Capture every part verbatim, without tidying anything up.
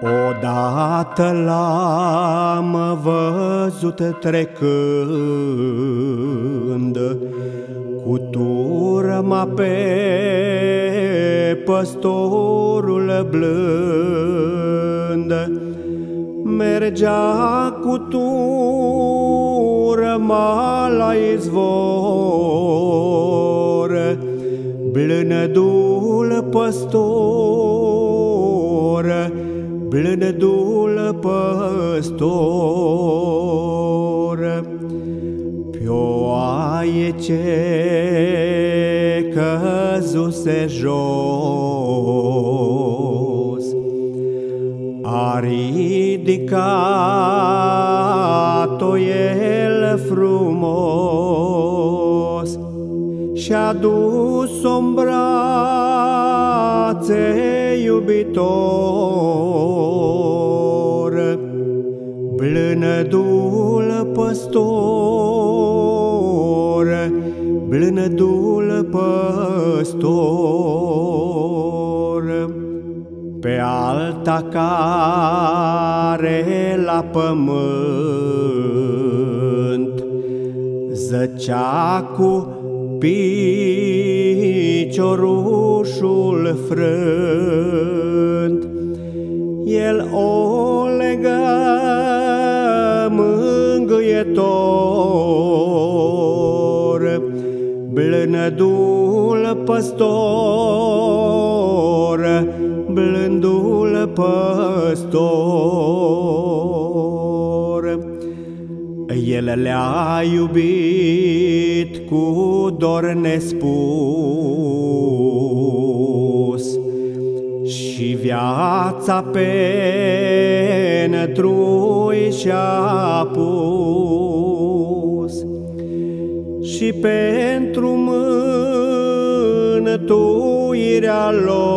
Odată l-am văzut trecând cu turma pe păstorul blând. Mergea cu turma la izvor, blândul păstor, blândul păstor. Pioaie ce căzuse jos, a ridicat-o el frumos și-a dus-o în brațe iubitor. Blândul păstor, blândul păstor. Pe alta care la pământ zăcea cu piciorușul frânt, el o legă mângâietor. Blândul păstor, blândul păstor. El le-a iubit cu dor nespus și viața pentru-i și-a pus, și pentru mântuirea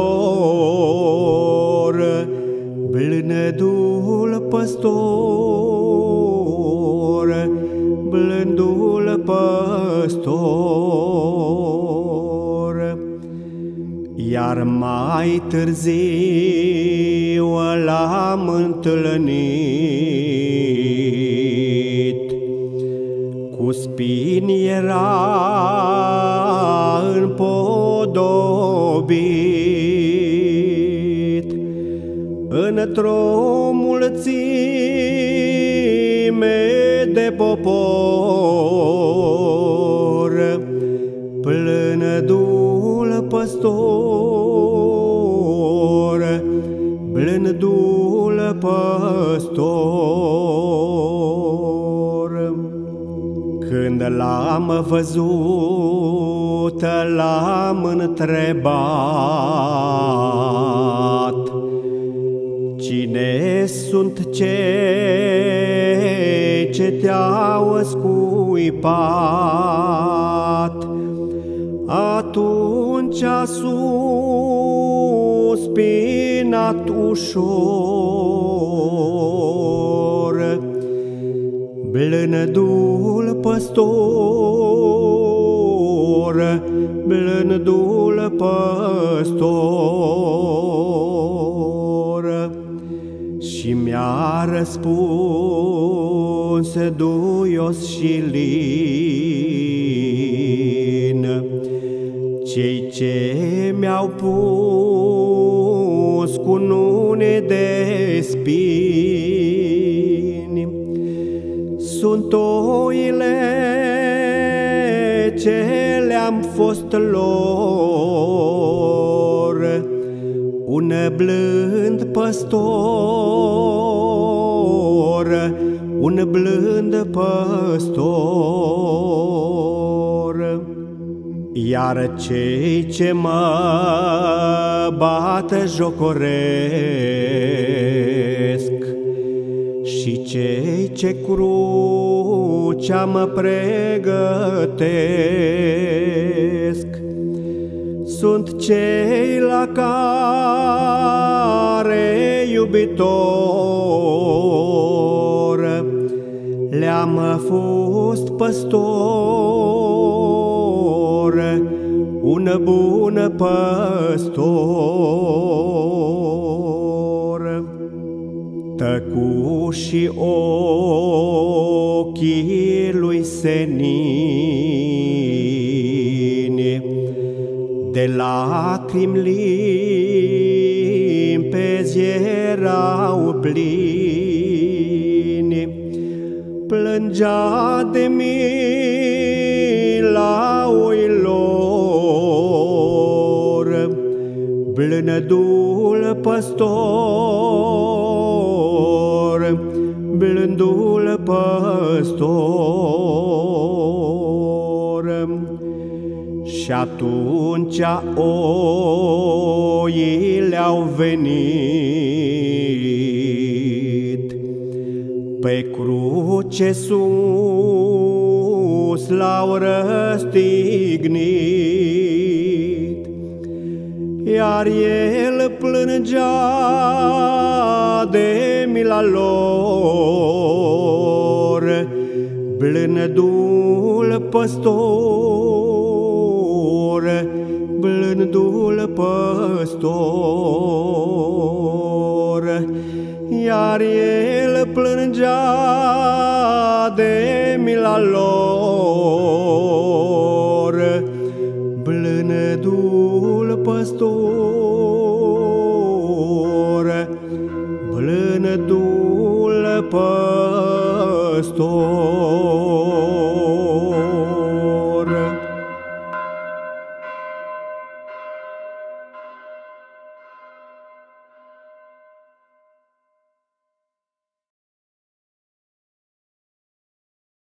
lor. Blândul păstor, blândul păstor. Iar mai târziu l-am întâlnit, cu spini era împodobit, într-o mulțime de popor. Blândul păstor, blândul păstor. Când l-am văzut, l-am întrebat: cine sunt cei ce te-au scuipat? Atunci a suspinat ușor blândul păstor, blândul păstor. Și mi-a răspuns duios și lin: cei ce mi-au pus cunune de spini sunt oile ce le-am fost lor. Un blând păstor, un blând păstor. Iar cei ce mă bată jocoresc și cei ce crucea mă pregătesc sunt cei la care iubitor le-am fost păstor, un bun păstor. făcuși ochii lui senini, de lacrimi limpezi erau plini. Plângea de mila oilor blândul păstor, blândul păstor. Și atunci oile au venit, pe cruce sus l-au răstignit, iar el plângea de mila lor, blândul păstor, blândul păstor. Iar el plângea de mila lor,